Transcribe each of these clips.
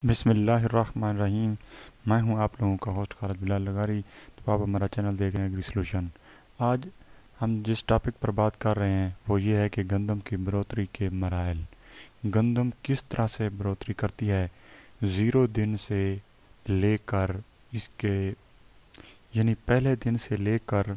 بسم اللہ الرحمن الرحیم۔ میں ہوں آپ لوگوں کا ہوسٹ خالد بلال لغاری۔ تو آپ ہمارا چینل دیکھ رہے ہیں ایگری سولوشن۔ آج ہم جس ٹاپک پر بات کر رہے ہیں وہ یہ ہے کہ گندم کی بڑھوتری کے مراحل۔ گندم کس طرح سے بڑھوتری کرتی ہے 0 دن سے لے کر اس کے پہلے دن سے لے کر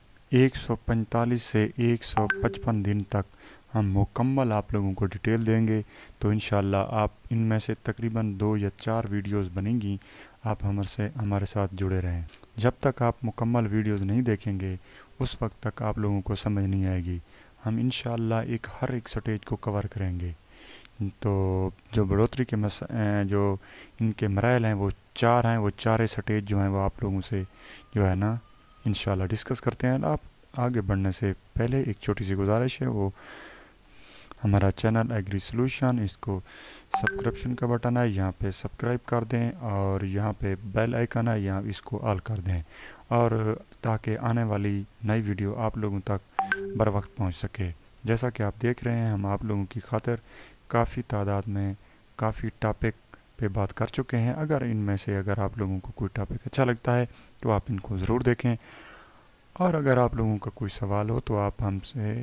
145 سے 155 دن تک ہم مکمل آپ لوگوں کو ڈیٹیل دیں گے۔ تو انشاءاللہ آپ ان میں سے تقریباً 2 یا 4 ویڈیوز بنیں گی، آپ ہمارے ساتھ جڑے رہیں۔ جب تک آپ مکمل ویڈیوز نہیں دیکھیں گے اس وقت تک آپ لوگوں کو سمجھ نہیں آئے گی۔ ہم انشاءاللہ ہر ایک سٹیج کو کور کریں گے۔ تو جو بڑھوتری کے جو ان کے مراحل ہیں وہ 4 ہیں، وہ 4 سٹیج جو ہیں وہ آپ لوگوں سے انشاءاللہ ڈسکس کرتے ہیں۔ آپ آگے بڑھنے سے پہلے ایک چھوٹی سی گزارش ہے، وہ ہمارا چینل ایگری سولوشن، اس کو سبسکرپشن کا بٹن ہے، یہاں پہ سبسکرائب کر دیں، اور یہاں پہ بیل آئیکن ہے، یہاں اس کو آل کر دیں، اور تاکہ آنے والی نئی ویڈیو آپ لوگوں تک بر وقت پہنچ سکے۔ جیسا کہ آپ دیکھ رہے ہیں ہم آپ لوگوں کی خاطر کافی تعداد میں کافی ٹاپک پہ بات کر چکے ہیں۔ اگر ان میں سے آپ لوگوں کو کوئی ٹاپک اچھا لگتا ہے تو آپ ان کو ضرور دیکھیں، اور اگر آپ لوگوں کا کوئی سوال ہو تو آپ ہم سے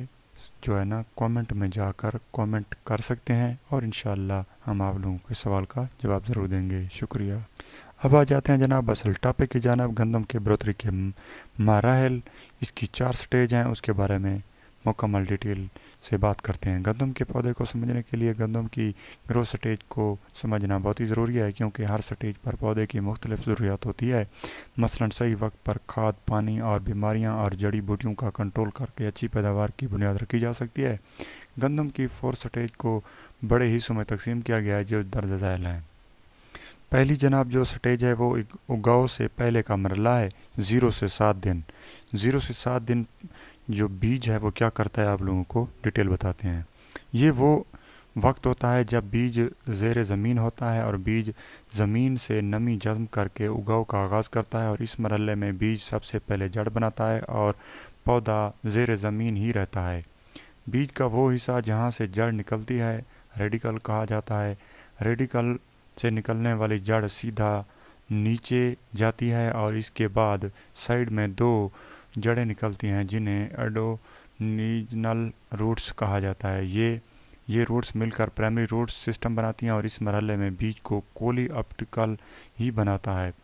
کومنٹ میں جا کر کومنٹ کر سکتے ہیں، اور انشاءاللہ ہم آپ لوگوں کے سوال کا جواب ضرور دیں گے۔ شکریہ۔ اب آ جاتے ہیں جناب اصل ٹاپک کی جانب، گندم کے بڑھوتری کے مراحل۔ اس کی 4 سٹیج ہیں، اس کے بارے میں مکمل ڈیٹیل سے بات کرتے ہیں۔ گندم کے پودے کو سمجھنے کے لیے گندم کی گروتھ سٹیج کو سمجھنا بہت ہی ضروری ہے، کیونکہ ہر سٹیج پر پودے کی مختلف ضروریات ہوتی ہے۔ مثلا صحیح وقت پر کھاد، پانی اور بیماریاں اور جڑی بوٹیوں کا کنٹرول کر کے اچھی پیداوار کی بنیاد رکھی جا سکتی ہے۔ گندم کی 4 سٹیج کو بڑے حصوں میں تقسیم کیا گیا ہے جو درج ذیل ہیں۔ پہلی جناب جو سٹیج ہے وہ اگاؤ سے پہلے کا مرحلہ ہے، 0 سے 7 دن۔ 0 سے 7 دن جو بیج ہے وہ کیا کرتا ہے آپ لوگوں کو ڈیٹیل بتاتے ہیں۔ یہ وہ وقت ہوتا ہے جب بیج زیر زمین ہوتا ہے اور بیج زمین سے نمی جذب کر کے اگاؤ کا آغاز کرتا ہے، اور اس مرحلے میں بیج سب سے پہلے جڑ بناتا ہے اور پودا زیر زمین ہی رہتا ہے۔ بیج کا وہ حصہ جہاں سے جڑ نکلتی ہے ریڈیکل کہا جاتا ہے۔ ریڈیکل سے نکلنے والی جڑ سیدھا نیچے جاتی ہے، اور اس کے بعد سائیڈ میں 2 جڑیں نکلتی ہیں جنہیں ایڈونیجنل روٹس کہا جاتا ہے۔ یہ روٹس مل کر پرائمری روٹ سسٹم بناتی ہیں، اور اس مرحلے میں بیج کو کولی اپٹیکل ہی بناتا ہے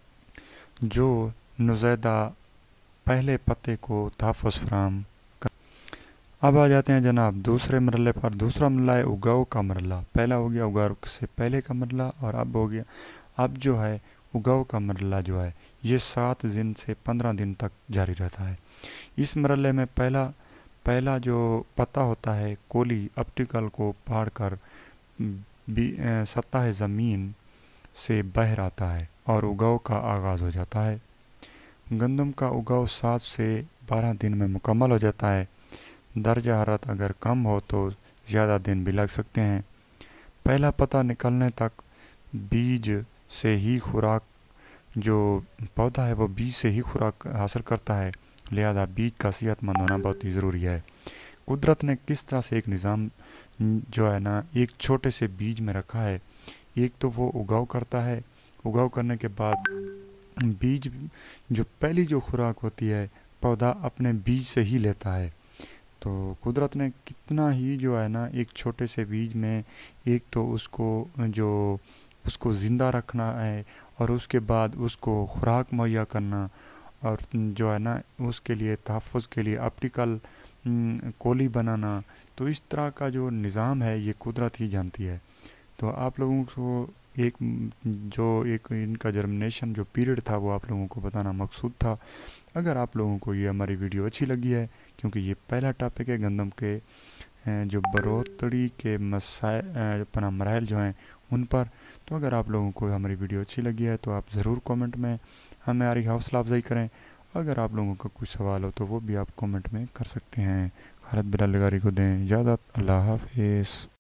جو نزیدہ پہلے پتے کو تحفظ فراہم کرتا ہے۔ اب آ جاتے ہیں جناب دوسرے مرحلے پر۔ دوسرا مرحلہ ہے اگاؤ کا مرحلہ۔ پہلا ہو گیا اگاؤ سے پہلے کا مرحلہ، اور اب جو ہے اگاؤ کا مرحلہ جو ہے یہ 7 دن سے 15 دن تک جاری رہتا ہے۔ اس مرحلے میں پہلا جو پتا ہوتا ہے کولی اپٹیکل کو پھاڑ کر سطح زمین سے باہر آتا ہے اور اگاؤ کا آغاز ہو جاتا ہے۔ گندم کا اگاؤ 7 سے 12 دن میں مکمل ہو جاتا ہے۔ درجہ حرارت اگر کم ہو تو زیادہ دن بھی لگ سکتے ہیں۔ پہلا پتا نکلنے تک بیج سے ہی خوراک جو پودا ہے وہ بیج سے ہی خوراک حاصل کرتا ہے، لہذا بیج کا صحت مند ہونا بہت ہی ضروری ہے۔ قدرت نے کس طرح سے ایک نظام ایک چھوٹے سے بیج میں رکھا ہے۔ ایک تو وہ اگاؤ کرتا ہے، اگاؤ کرنے کے بعد بیج جو پہلی جو خوراک ہوتی ہے پودا اپنے بیج سے ہی لیتا ہے۔ تو قدرت نے کتنا ہی ایک چھوٹے سے بیج میں ایک تو اس کو زندہ رکھنا ہے، اور اس کے بعد اس کو خوراک مہیا کرنا، اور اس کے لیے تحفظ کے لیے اپٹیکل کولی بنانا۔ تو اس طرح کا جو نظام ہے یہ قدرت ہی جانتی ہے۔ تو آپ لوگوں کو ایک ان کا جرمنیشن جو پیریڈ تھا وہ آپ لوگوں کو بتانا مقصود تھا۔ اگر آپ لوگوں کو یہ ہماری ویڈیو اچھی لگی ہے، کیونکہ یہ پہلا ٹاپک ہے گندم کے جو بڑھوتری کے مراحل جو ہیں ان پر، تو اگر آپ لوگوں کو ہماری ویڈیو اچھی لگی ہے تو آپ ضرور کومنٹ میں ہماری حوصلہ افزائی کریں۔ اگر آپ لوگوں کا کوئی سوال ہو تو وہ بھی آپ کومنٹ میں کر سکتے ہیں۔ خالد بلال لغاری کو دیں اجازت۔ اللہ حافظ۔